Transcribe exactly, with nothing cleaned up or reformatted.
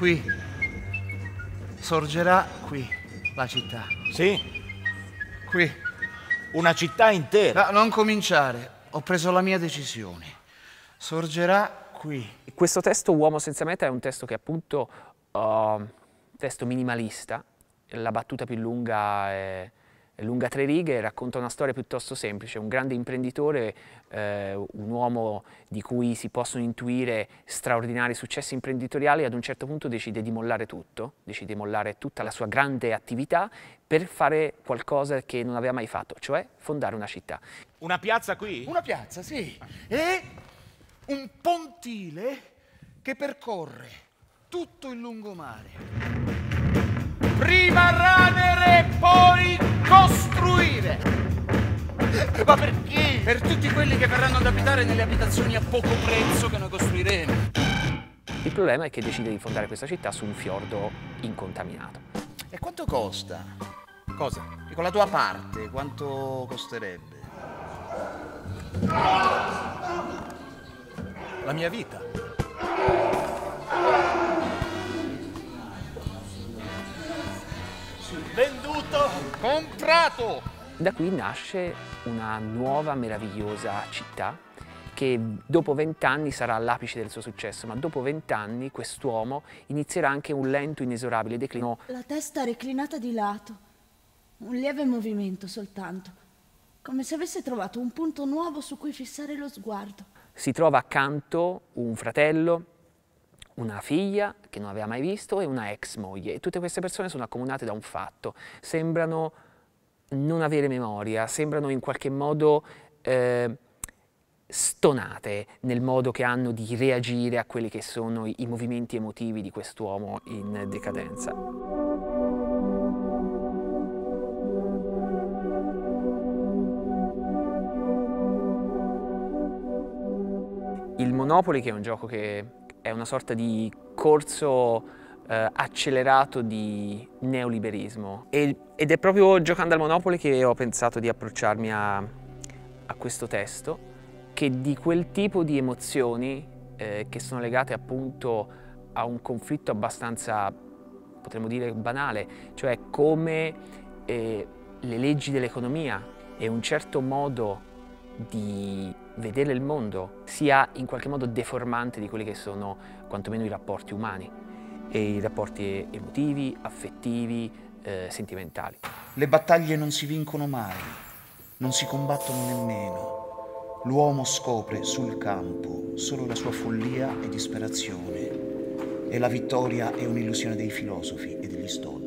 Qui. Sorgerà qui la città. Sì? Qui. Una città intera. No, non cominciare. Ho preso la mia decisione. Sorgerà qui. Questo testo Uomo senza meta è un testo che appunto uh, testo minimalista. La battuta più lunga è, è lunga tre righe, racconta una storia piuttosto semplice. Un grande imprenditore, eh, un uomo di cui si possono intuire straordinari successi imprenditoriali, ad un certo punto decide di mollare tutto, decide di mollare tutta la sua grande attività per fare qualcosa che non aveva mai fatto, cioè fondare una città. Una piazza qui? Una piazza, sì. E un pontile che percorre tutto il lungomare. Prima ranere, poi costruire. Ma perché? Per tutti quelli che verranno ad abitare nelle abitazioni a poco prezzo che noi costruiremo. Il problema è che decide di fondare questa città su un fiordo incontaminato. E quanto costa? Cosa? E con la tua parte, quanto costerebbe? La mia vita. Venduto! Comprato! Da qui nasce una nuova meravigliosa città che dopo vent'anni sarà all'apice del suo successo, ma dopo vent'anni quest'uomo inizierà anche un lento, inesorabile declino. La testa reclinata di lato, un lieve movimento soltanto, come se avesse trovato un punto nuovo su cui fissare lo sguardo. Si trova accanto un fratello, una figlia che non aveva mai visto e una ex moglie, e tutte queste persone sono accomunate da un fatto: sembrano non avere memoria, sembrano in qualche modo eh, stonate nel modo che hanno di reagire a quelli che sono i, i movimenti emotivi di quest'uomo in decadenza. Il Monopoly, che è un gioco che è una sorta di corso eh, accelerato di neoliberismo, e, ed è proprio giocando al Monopoly che ho pensato di approcciarmi a, a questo testo, che di quel tipo di emozioni eh, che sono legate appunto a un conflitto abbastanza, potremmo dire, banale, cioè come eh, le leggi dell'economia e un certo modo di vedere il mondo sia in qualche modo deformante di quelli che sono quantomeno i rapporti umani e i rapporti emotivi, affettivi, eh, sentimentali. Le battaglie non si vincono mai, non si combattono nemmeno. L'uomo scopre sul campo solo la sua follia e disperazione, e la vittoria è un'illusione dei filosofi e degli stoici.